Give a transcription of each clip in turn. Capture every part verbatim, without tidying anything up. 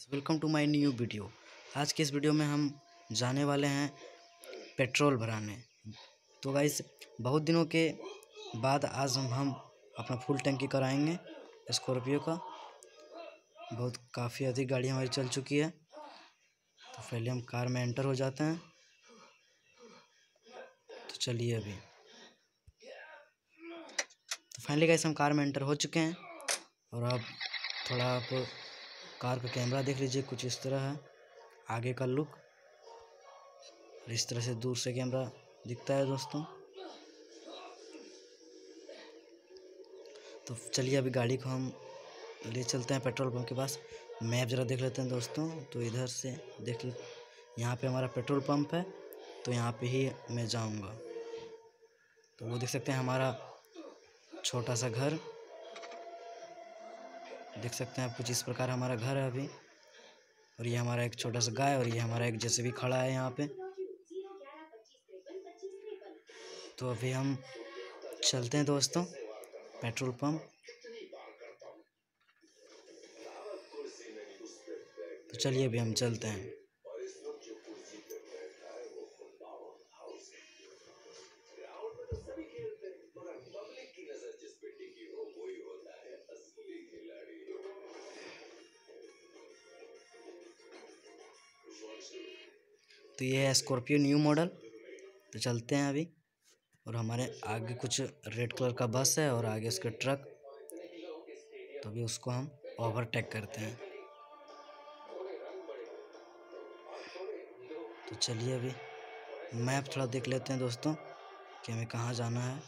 Welcome to my new video. आज के इस वीडियो में हम जाने वाले हैं पेट्रोल भराने। तो गाइस बहुत दिनों के बाद आज हम हम अपना फुल टंकी कराएंगे स्कॉर्पियो का। बहुत काफ़ी अधिक गाड़ी हमारी चल चुकी है। तो पहले हम कार में एंटर हो जाते हैं। तो चलिए अभी तो फाइनली गाइस हम कार में एंटर हो चुके हैं। और अब थोड़ा आप कार का कैमरा देख लीजिए, कुछ इस तरह है आगे का लुक। इस तरह से दूर से कैमरा दिखता है दोस्तों। तो चलिए अभी गाड़ी को हम ले चलते हैं पेट्रोल पंप के पास। मैप ज़रा देख लेते हैं दोस्तों। तो इधर से देख, यहाँ पे हमारा पेट्रोल पंप है, तो यहाँ पे ही मैं जाऊँगा। तो वो देख सकते हैं हमारा छोटा सा घर, देख सकते हैं आप। कुछ इस प्रकार हमारा घर है अभी। और ये हमारा एक छोटा सा गाय, और ये हमारा एक जेसीबी खड़ा है यहाँ पे। तो अभी हम चलते हैं दोस्तों पेट्रोल पंप। तो चलिए अभी हम चलते हैं। तो ये है स्कॉर्पियो न्यू मॉडल। तो चलते हैं अभी। और हमारे आगे कुछ रेड कलर का बस है और आगे उसके ट्रक। तो अभी उसको हम ओवरटेक करते हैं। तो चलिए अभी मैप थोड़ा देख लेते हैं दोस्तों कि हमें कहाँ जाना है।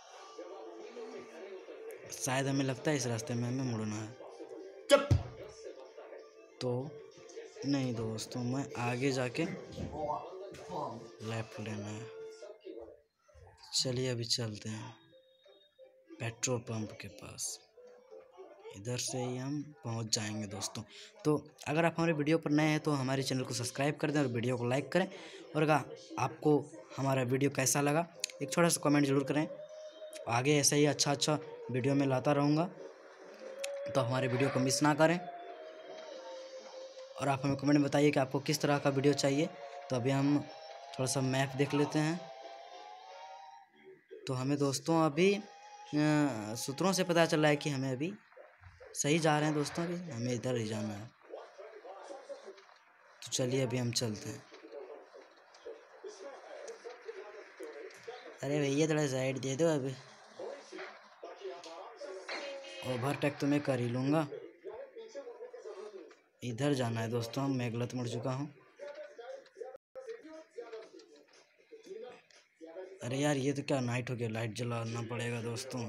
शायद हमें लगता है इस रास्ते में हमें मुड़ना है। चुप। तो नहीं दोस्तों, मैं आगे जाके लेफ्ट लेना है। चलिए अभी चलते हैं पेट्रोल पंप के पास। इधर से ही हम पहुंच जाएंगे दोस्तों। तो अगर आप हमारे वीडियो पर नए हैं तो हमारे चैनल को सब्सक्राइब कर दें और वीडियो को लाइक करें। और अगर आपको हमारा वीडियो कैसा लगा एक छोटा सा कमेंट ज़रूर करें। आगे ऐसा ही अच्छा अच्छा वीडियो में लाता रहूँगा, तो हमारे वीडियो को मिस ना करें। और आप हमें कमेंट में बताइए कि आपको किस तरह का वीडियो चाहिए। तो अभी हम थोड़ा सा मैप देख लेते हैं। तो हमें दोस्तों अभी सूत्रों से पता चला है कि हमें अभी सही जा रहे हैं दोस्तों। अभी हमें इधर ही जाना है। तो चलिए अभी हम चलते हैं। अरे भैया थोड़ा साइड दे दो। अभी ओवरटेक तो मैं कर ही लूँगा। इधर जाना है दोस्तों, मैं गलत मुड़ चुका हूँ। अरे यार ये तो क्या नाइट हो गया, लाइट जलाना पड़ेगा दोस्तों।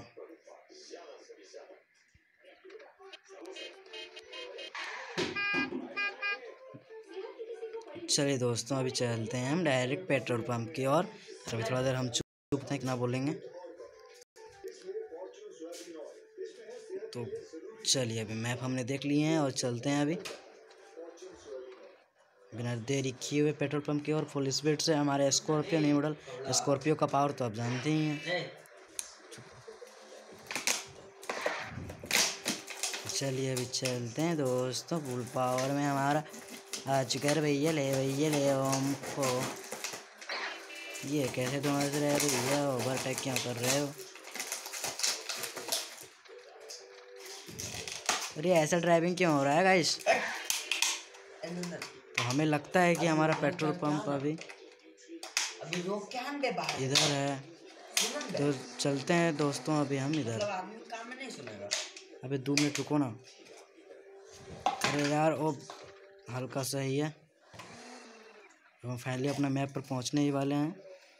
चलिए दोस्तों अभी चलते हैं हम डायरेक्ट पेट्रोल पंप की ओर। अभी थोड़ा देर हम चुप थे, ना बोलेंगे। तो चलिए अभी मैप हमने देख लिए हैं और चलते हैं अभी बिना देरी किए हुए पेट्रोल पंप की ओर फुल स्पीड से। हमारे स्कॉर्पियो न्यू मॉडल स्कॉर्पियो का पावर तो आप जानते ही हैं। चलिए अभी चलते हैं दोस्तों फुल पावर में हमारा आ चुका है। भैया ले भैया ले हमको। ये कैसे तुम ऐसे रहे भैया, ओवरटेक क्यों कर रहे हो? अरे ऐसा ड्राइविंग क्यों हो रहा है गाइस? तो हमें लगता है कि हमारा पेट्रोल पंप अभी इधर है। तो चलते हैं दोस्तों अभी हम इधर। अबे दो मिनट रुको ना। अरे यार वो हल्का सा ही है। हम फाइनली अपना मैप पर पहुंचने ही वाले हैं।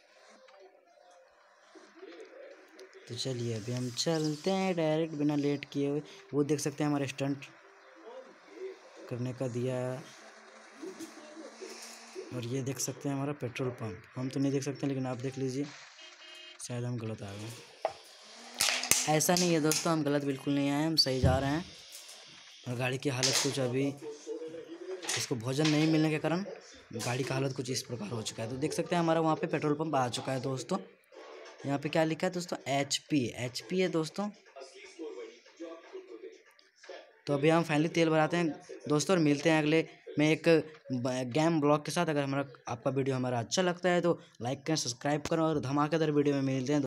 तो चलिए अभी हम चलते हैं डायरेक्ट बिना लेट किए हुए। वो देख सकते हैं हमारे स्टंट करने का दिया है। और ये देख सकते हैं हमारा पेट्रोल पंप। हम तो नहीं देख सकते लेकिन आप देख लीजिए। शायद हम गलत आ गए। ऐसा नहीं है दोस्तों, हम गलत बिल्कुल नहीं आए, हम सही जा रहे हैं। और गाड़ी की हालत कुछ अभी इसको भोजन नहीं मिलने के कारण गाड़ी का हालत कुछ इस प्रकार हो चुका है। तो देख सकते हैं हमारा वहाँ पे पेट्रोल पंप आ चुका है दोस्तों। यहाँ पे क्या लिखा है दोस्तों? एच पी एच पी है दोस्तों। तो अभी हम फाइनली तेल भराते हैं दोस्तों, और मिलते हैं अगले में एक गेम ब्लॉग के साथ। अगर हमारा आपका वीडियो हमारा अच्छा लगता है तो लाइक करें, सब्सक्राइब करें, और धमाकेदार वीडियो में मिलते हैं।